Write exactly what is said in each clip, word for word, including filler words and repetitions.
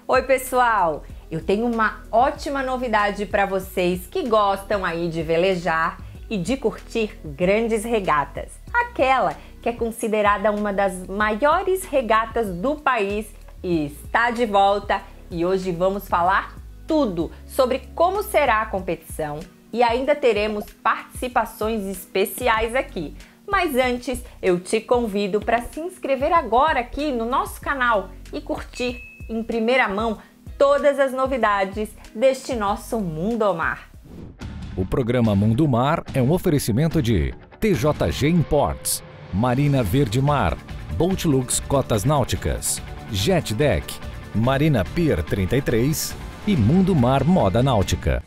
Oi pessoal, eu tenho uma ótima novidade para vocês que gostam aí de velejar e de curtir grandes regatas. Aquela que é considerada uma das maiores regatas do país e está de volta, e hoje vamos falar tudo sobre como será a competição e ainda teremos participações especiais aqui. Mas antes, eu te convido para se inscrever agora aqui no nosso canal e curtir em primeira mão todas as novidades deste nosso Mundo Mar. O programa Mundo Mar é um oferecimento de T J G Imports, Marina Verde Mar, Boatlux Cotas Náuticas, JetDeck, Marina Pier trinta e três e Mundo Mar Moda Náutica.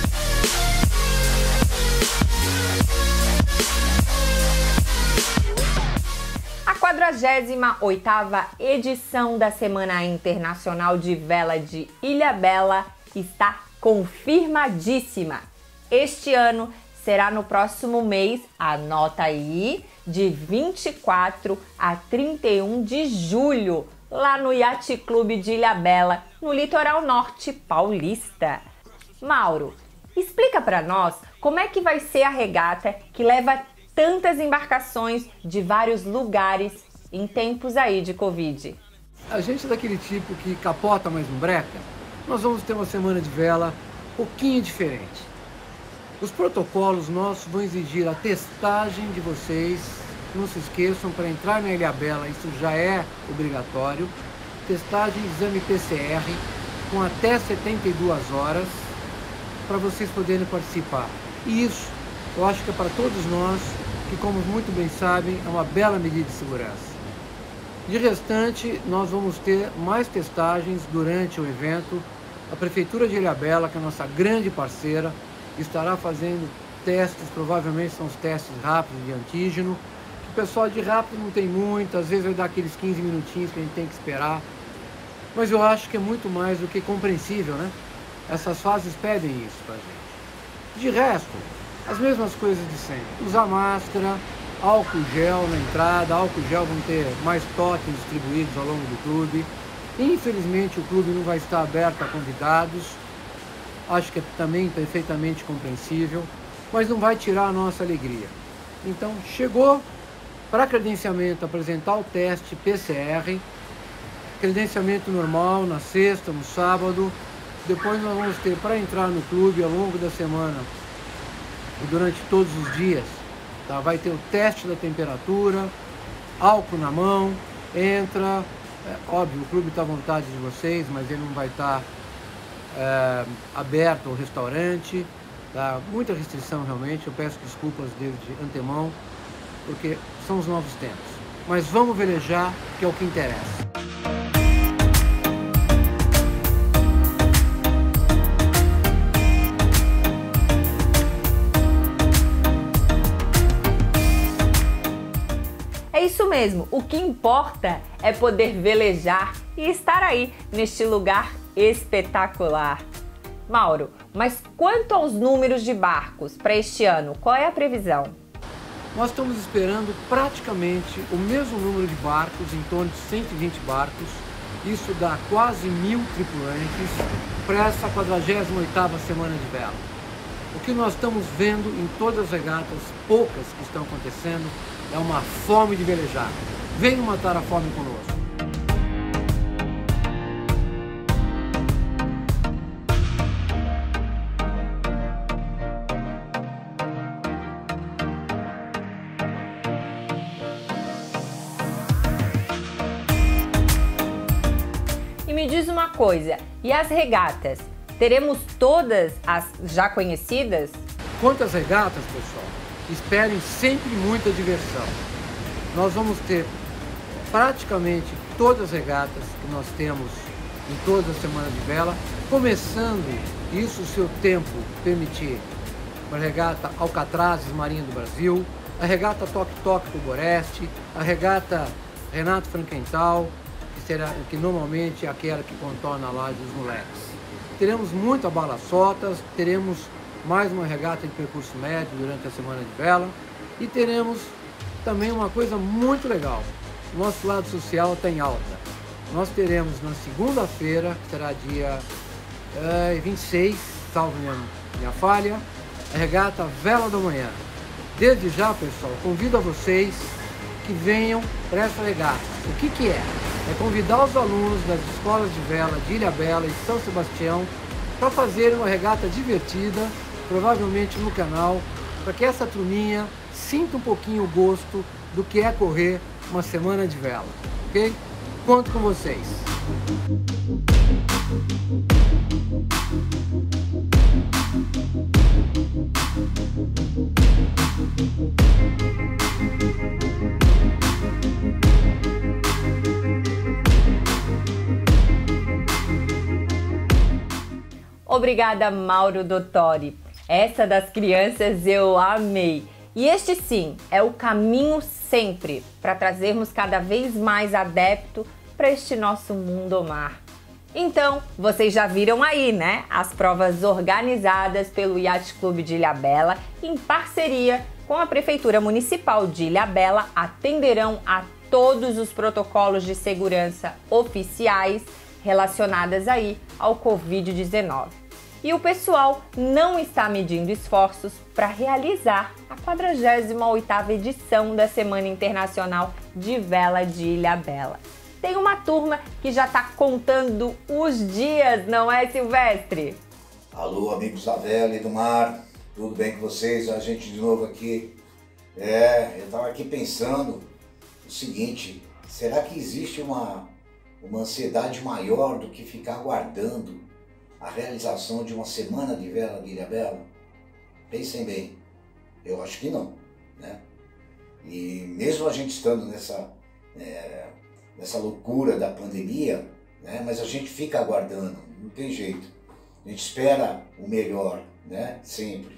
A quadragésima oitava edição da Semana Internacional de Vela de Ilhabela está confirmadíssima. Este ano será no próximo mês, anota aí, de vinte e quatro a trinta e um de julho, lá no Yacht Clube de Ilhabela, no litoral norte paulista. Mauro, explica para nós como é que vai ser a regata que leva tantas embarcações de vários lugares em tempos aí de Covid. A gente é daquele tipo que capota, mas não breca. Nós vamos ter uma semana de vela um pouquinho diferente. Os protocolos nossos vão exigir a testagem de vocês. Não se esqueçam, para entrar na Ilhabela, isso já é obrigatório. Testagem, exame P C R, com até setenta e duas horas, para vocês poderem participar. E isso, eu acho que é para todos nós, que como muito bem sabem, é uma bela medida de segurança. De restante, nós vamos ter mais testagens durante o evento. A Prefeitura de Ilhabela, que é a nossa grande parceira, estará fazendo testes, provavelmente são os testes rápidos de antígeno. O pessoal de rápido não tem muito, às vezes vai dar aqueles quinze minutinhos que a gente tem que esperar. Mas eu acho que é muito mais do que compreensível, né? Essas fases pedem isso pra gente. De resto, as mesmas coisas de sempre. Usar máscara, álcool gel na entrada, álcool gel vão ter mais totens distribuídos ao longo do clube. Infelizmente o clube não vai estar aberto a convidados. Acho que é também perfeitamente compreensível, mas não vai tirar a nossa alegria. Então, chegou para credenciamento apresentar o teste P C R, credenciamento normal na sexta, no sábado. Depois nós vamos ter para entrar no clube ao longo da semana e durante todos os dias, tá? Vai ter o teste da temperatura, álcool na mão, entra, é, óbvio, o clube está à vontade de vocês, mas ele não vai estar é, aberto ao restaurante, tá? Muita restrição realmente, eu peço desculpas desde antemão, porque são os novos tempos. Mas vamos velejar, que é o que interessa. É isso mesmo, o que importa é poder velejar e estar aí neste lugar espetacular. Mauro, mas quanto aos números de barcos para este ano, qual é a previsão? Nós estamos esperando praticamente o mesmo número de barcos, em torno de cento e vinte barcos. Isso dá quase mil tripulantes para essa quadragésima oitava Semana de Vela. O que nós estamos vendo em todas as regatas, poucas que estão acontecendo, é uma fome de velejar. Venham matar a fome conosco. E me diz uma coisa, e as regatas? Teremos todas as já conhecidas? Quanto às regatas, pessoal, esperem sempre muita diversão. Nós vamos ter praticamente todas as regatas que nós temos em toda a Semana de Vela, começando, isso se o tempo permitir, a regata Alcatrazes Marinha do Brasil, a regata Toque Toque do Boreste, a regata Renato Frankenthal, que, será, que normalmente é aquela que contorna a laje dos moleques. Teremos muita bala-sotas, teremos mais uma regata de percurso médio durante a Semana de Vela e teremos também uma coisa muito legal. O nosso lado social está em alta. nós teremos na segunda-feira, que será dia é, vinte e seis, salvo minha, minha falha, a regata Vela da Manhã. Desde já, pessoal, convido a vocês que venham para essa regata. O que que é? É convidar os alunos das escolas de vela de Ilhabela e São Sebastião para fazerem uma regata divertida, provavelmente no canal, para que essa turminha sinta um pouquinho o gosto do que é correr uma semana de vela, ok? Conto com vocês! Obrigada, Mauro Dottori. Essa das crianças eu amei. E este sim é o caminho sempre para trazermos cada vez mais adepto para este nosso mundo mar. Então, vocês já viram aí, né? As provas organizadas pelo Yacht Clube de Ilhabela em parceria com a Prefeitura Municipal de Ilhabela atenderão a todos os protocolos de segurança oficiais relacionadas aí ao covid dezenove. E o pessoal não está medindo esforços para realizar a quadragésima oitava edição da Semana Internacional de Vela de Ilhabela. Tem uma turma que já está contando os dias, não é, Silvestre? Alô, amigos da vela e do mar, tudo bem com vocês? A gente de novo aqui. É, eu estava aqui pensando o seguinte, será que existe uma, uma ansiedade maior do que ficar aguardando a realização de uma semana de vela de Ilhabela? Pensem bem, eu acho que não, né? E mesmo a gente estando nessa, é, nessa loucura da pandemia, né? Mas a gente fica aguardando, não tem jeito. A gente espera o melhor, né? Sempre.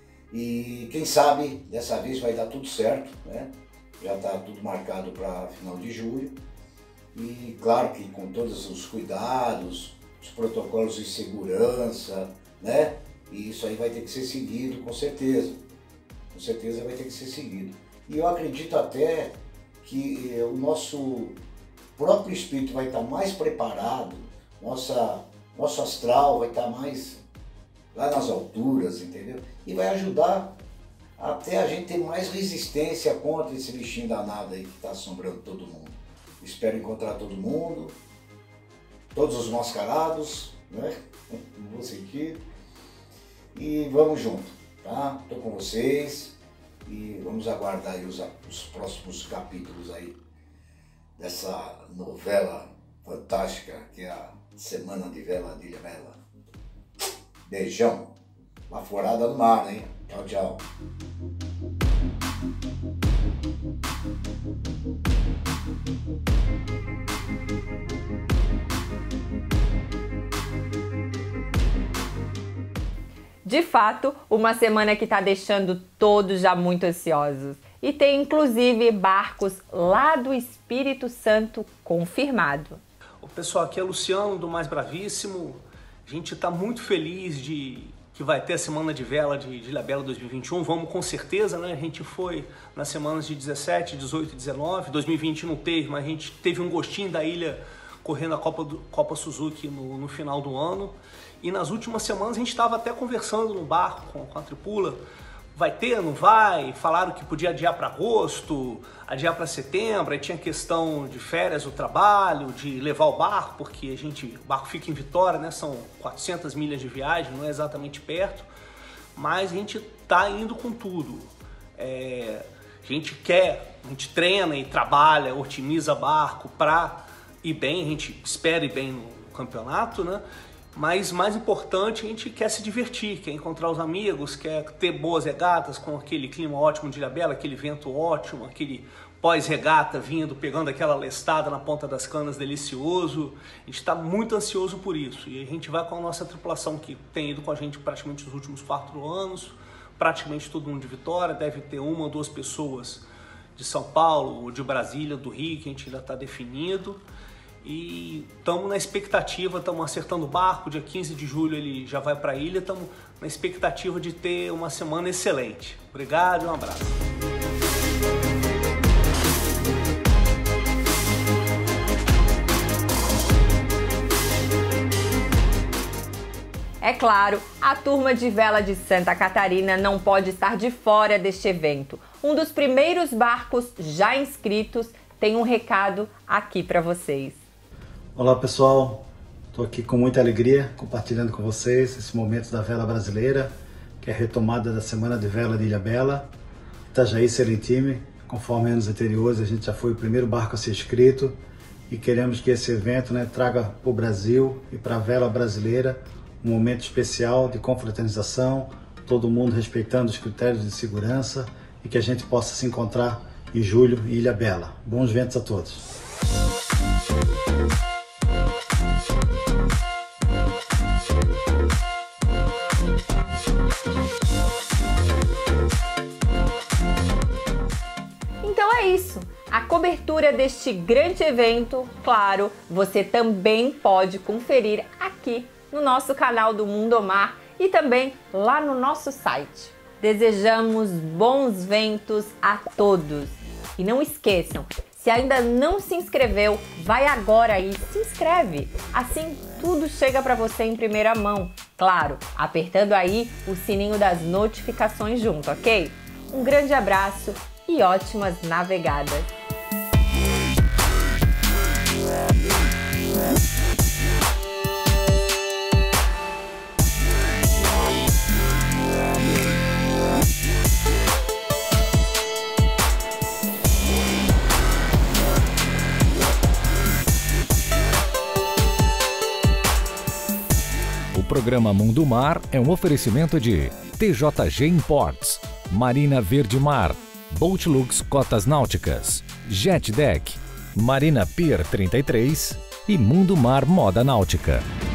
E quem sabe dessa vez vai dar tudo certo, né? Já está tudo marcado para final de julho. E claro que com todos os cuidados, os protocolos de segurança, né? E isso aí vai ter que ser seguido, com certeza. Com certeza vai ter que ser seguido. E eu acredito até que o nosso próprio espírito vai estar mais preparado, nossa, nosso astral vai estar mais lá nas alturas, entendeu? E vai ajudar até a gente ter mais resistência contra esse bichinho danado aí que está assombrando todo mundo. Espero encontrar todo mundo, todos os mascarados, né? No bom sentido. E vamos junto, tá? Tô com vocês e vamos aguardar aí os, os próximos capítulos aí dessa novela fantástica que é a Semana de Vela de Ilhabela. Beijão, uma forada no mar, hein? Tchau, tchau. De fato, uma semana que está deixando todos já muito ansiosos. E tem inclusive barcos lá do Espírito Santo confirmado. O pessoal, aqui é Luciano do Mais Bravíssimo. A gente está muito feliz de que vai ter a Semana de Vela de, de Ilhabela dois mil e vinte e um. Vamos com certeza, né? A gente foi nas semanas de dezessete, dezoito e dezenove. dois mil e vinte não teve, mas a gente teve um gostinho da ilha correndo a Copa, do, Copa Suzuki no, no final do ano. E nas últimas semanas a gente estava até conversando no barco com, com a tripula. Vai ter, não vai? Falaram que podia adiar para agosto, adiar para setembro. Aí tinha questão de férias do trabalho, de levar o barco, porque a gente, o barco fica em Vitória, né? São quatrocentas milhas de viagem, não é exatamente perto. Mas a gente tá indo com tudo. É, a gente quer, a gente treina e trabalha, otimiza barco para ir bem, a gente espera ir bem no campeonato, né? Mas mais importante, a gente quer se divertir, quer encontrar os amigos, quer ter boas regatas com aquele clima ótimo de Ilhabela, aquele vento ótimo, aquele pós-regata vindo, pegando aquela lestada na ponta das canas delicioso. A gente está muito ansioso por isso e a gente vai com a nossa tripulação que tem ido com a gente praticamente os últimos quatro anos, praticamente todo mundo de Vitória, deve ter uma ou duas pessoas de São Paulo, de Brasília, do Rio, que a gente ainda está definido. E estamos na expectativa, estamos acertando o barco, dia quinze de julho ele já vai para a ilha, estamos na expectativa de ter uma semana excelente. Obrigado e um abraço. É claro, a turma de vela de Santa Catarina não pode estar de fora deste evento. Um dos primeiros barcos já inscritos tem um recado aqui para vocês. Olá pessoal, estou aqui com muita alegria compartilhando com vocês esse momento da vela brasileira, que é a retomada da Semana de Vela de Ilhabela, Itajaí Serentime. Conforme anos anteriores, a gente já foi o primeiro barco a ser inscrito e queremos que esse evento, né, traga para o Brasil e para a vela brasileira um momento especial de confraternização, todo mundo respeitando os critérios de segurança e que a gente possa se encontrar em julho em Ilhabela. Bons ventos a todos! Então é isso. A cobertura deste grande evento, claro, você também pode conferir aqui no nosso canal do Mundomar e também lá no nosso site. Desejamos bons ventos a todos. E não esqueçam, se ainda não se inscreveu, vai agora aí, se inscreve. Assim tudo chega para você em primeira mão. Claro, apertando aí o sininho das notificações junto, ok? Um grande abraço e ótimas navegadas! O programa Mundo Mar é um oferecimento de T J G Imports, Marina Verde Mar, Boatlux Cotas Náuticas, Jet Deck, Marina Pier trinta e três e Mundo Mar Moda Náutica.